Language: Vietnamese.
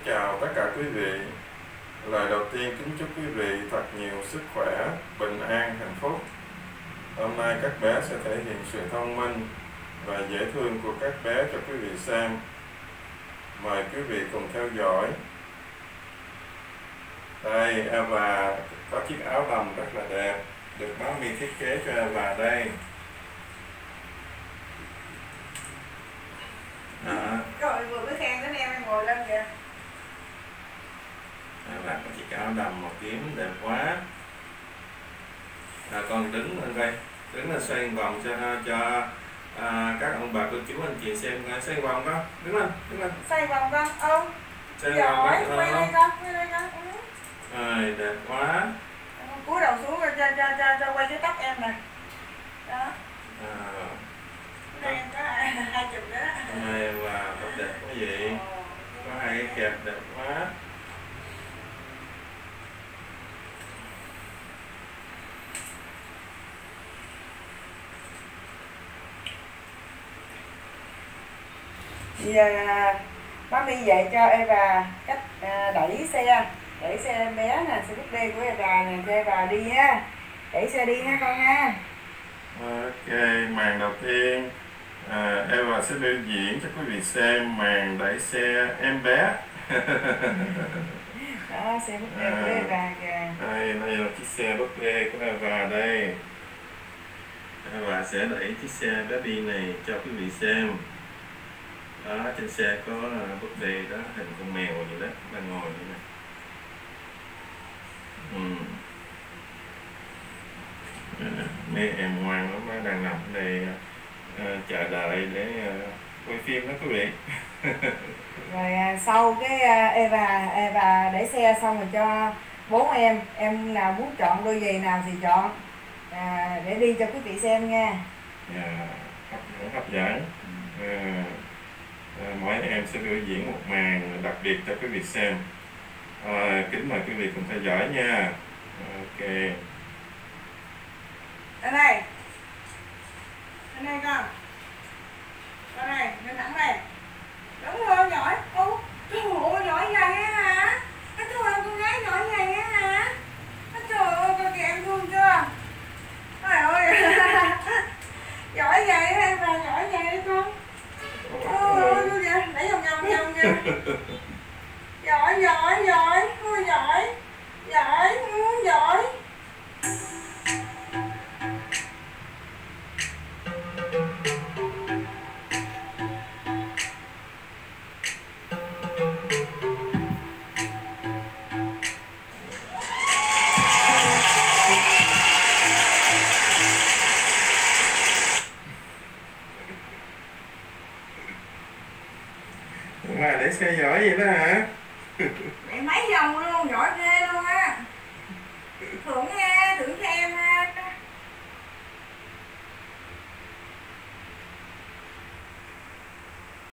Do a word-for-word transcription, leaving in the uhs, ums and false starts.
chào tất cả quý vị. Lời đầu tiên kính chúc quý vị thật nhiều sức khỏe, bình an, hạnh phúc. Hôm nay các bé sẽ thể hiện sự thông minh và dễ thương của các bé cho quý vị xem. Mời quý vị cùng theo dõi. Đây, Eva có chiếc áo đầm rất là đẹp, được má mi thiết kế cho Eva đây. Đó. Rồi vừa mới khen đến em, em ngồi lên kìa. Eva có chiếc áo đầm màu tím đẹp quá. À, con đứng lên đây, đứng lên xoay vòng cho cho à, các ông bà cô chú anh chị xem. Xoay vòng con, đứng lên, đứng lên. Xoay vòng con, ôm. Xoay Giỏi, vòng quay đây con, quay đây con. Ừ. Rồi, đẹp quá. Cúi đầu xuống rồi cho, cho, cho, cho quay cái tóc em nè. Đó. À, Đây em có hai chùm đó. này và tóc đẹp quá vậy. Có hai cái kẹp đẹp quá. Giờ bác đi dạy cho Eva cách à, đẩy xe, đẩy xe em bé nè, xe búp bê của Eva nè, cho Eva đi ha, đẩy xe đi ha con ha. Ok, màn đầu tiên à, Eva sẽ biểu diễn cho quý vị xem màn đẩy xe em bé. Đó, xe búp bê của Eva kìa. Đây, đây là chiếc xe búp bê của Eva đây. Eva sẽ đẩy chiếc xe baby này cho quý vị xem. Đó, trên xe có búp bê đó, hình con mèo vậy đó, đang ngồi vậy nè. Ừ. À, mấy em ngoan lắm, nó đang nằm ở đây uh, chờ đợi để uh, quay phim đó quý vị. Rồi à, sau cái à, Eva Eva đẩy xe xong rồi cho bốn em em nào muốn chọn đôi giày nào thì chọn à, để đi cho quý vị xem nha. Yeah, hấp dẫn, hấp dẫn. À, à, mỗi em sẽ biểu diễn một màn đặc biệt cho quý vị xem. À, kính mời quý vị cùng theo dõi nha. Ok. Đây này, đây này con, đây này, lên thẳng đây. Đúng rồi, giỏi. Ô, trời ơi, giỏi vậy á hả? Trời ơi, con gái giỏi vậy á hả? Trời ơi, con kìa em thương chưa? Trời ơi, giỏi vậy á em, là giỏi vậy đấy con. Ôi, ôi, kìa, để vòng vòng vòng kìa. Giỏi, giỏi, giỏi, ôi giỏi, giỏi, ừ, giỏi. Mà để xe giỏi vậy đó hả? Mẹ mấy vòng luôn, giỏi ghê luôn á. Thưởng nha.